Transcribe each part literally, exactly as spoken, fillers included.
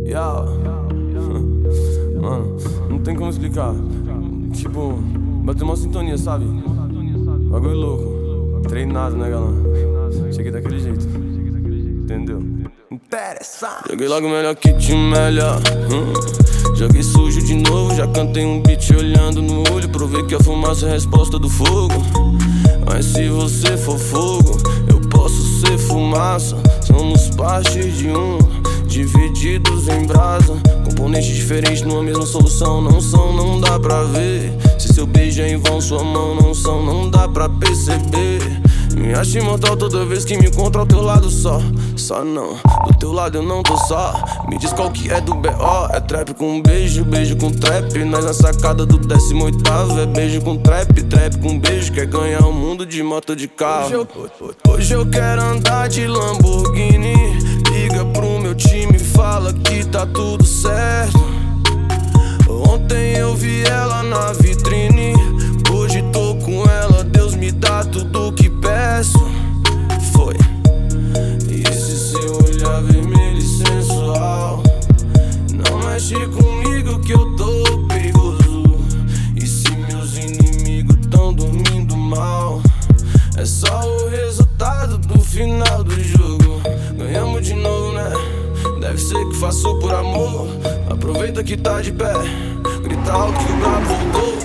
Yeah. Mano, não tem como explicar. Tipo, bateu uma sintonia, sabe? Bagulho louco. Treinado, né, galera? Cheguei daquele jeito. Entendeu? Interessante. Joguei logo melhor que te melhor. hum. Joguei sujo de novo. Já cantei um beat olhando no olho. Provei que a fumaça é a resposta do fogo. Mas se você for fogo, eu posso ser fumaça. Somos parte de um, divididos em brasa. Componentes diferentes numa mesma solução. Não são, não dá pra ver. Se seu beijo é em vão, sua mão não são, não dá pra perceber. Me acho imortal toda vez que me encontro ao teu lado só. Só não, do teu lado eu não tô só. Me diz qual que é do B O. É trap com beijo, beijo com trap. Nós na sacada do décimo oitavo. É beijo com trap, trap com beijo. Quer ganhar o mundo de moto de carro. Hoje eu, hoje eu quero andar de Lamborghini. Liga pro meu time e fala que tá tudo certo. Ontem eu vi ela na vitrine. Hoje tô com ela, Deus me dá tudo que peço. Foi. E esse seu olhar vermelho e sensual. Não mexe comigo que eu tô perigoso. E se meus inimigos tão dormindo mal, é só o resultado do final do jogo. Ganhamos de novo, né? Deve ser que faço por amor. Aproveita que tá de pé. Grita alto que o brabo voltou.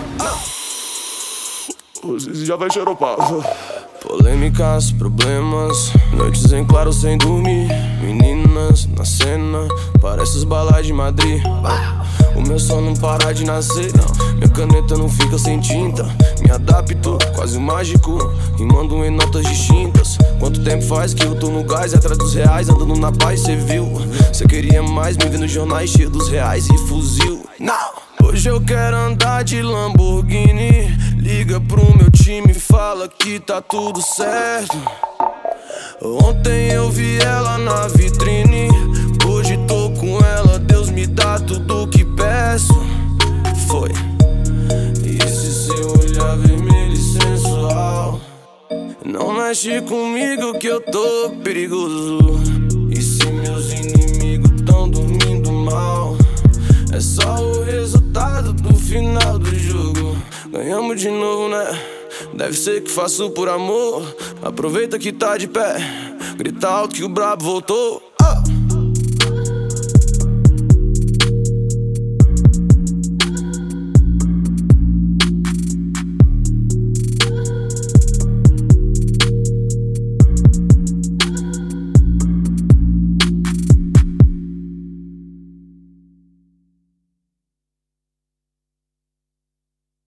Você já vai xeropar. Polêmicas, problemas, noites em claro sem dormir. Meninas na cena, parece os balais de Madrid. O meu som não para de nascer. Minha caneta não fica sem tinta. Me adapto, quase mágico, rimando em notas distintas. Quanto tempo faz que eu tô no gás, atrás dos reais, andando na paz, cê viu? Cê queria mais, me vê nos jornais cheio dos reais e fuzil. Não! Hoje eu quero andar de Lamborghini. Liga pro meu time e fala que tá tudo certo. Ontem eu vi ela na vitrine. Hoje tô com ela, Deus me dá tudo que peço. Foi. E esse seu olhar vermelho e sensual. Não mexe comigo que eu tô perigoso. E se meus inimigos tão dormindo mal, é só o resultado do final do jogo. Ganhamos de novo, né? Deve ser que faço por amor. Aproveita que tá de pé. Grita alto que o brabo voltou.